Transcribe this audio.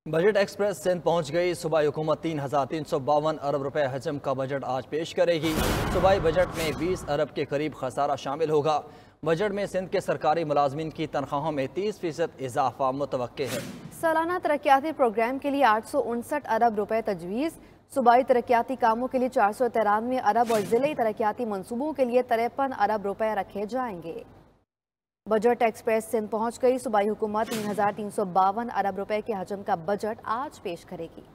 Budget express Sindh पहुंच गई। सूबाई हुकूमत 3,352 अरब रुपए हजम का बजट आज पेश करेगी। सूबाई बजट में 20 अरब के करीब खसारा शामिल होगा। बजट में सिंध के सरकारी मुलाजमीन की तनख्वाहों में 30% इजाफा मुतवक्के है। सालाना तरक्याती प्रोग्राम के लिए 859 अरब रुपए तजवीज़। सूबाई तरक्याती कामों के लिए 493 अरब और जिले तरक्याती मनसूबों के लिए 53 अरब रुपए रखे जाएंगे। बजट एक्सप्रेस सिंध पहुंच गई। सूबाई हुकूमत 3,352 अरब रुपए के हजम का बजट आज पेश करेगी।